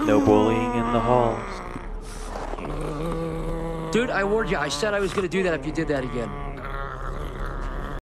No bullying in the halls. Dude, I warned you. I said I was going to do that if you did that again.